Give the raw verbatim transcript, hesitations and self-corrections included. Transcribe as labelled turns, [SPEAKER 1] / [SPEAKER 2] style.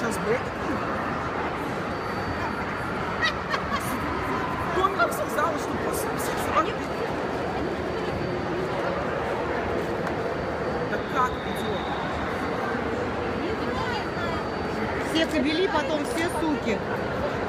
[SPEAKER 1] сейчас брейк. Томи нам сказала, что после всех собак... Да как идет?
[SPEAKER 2] Все кобели, потом все суки.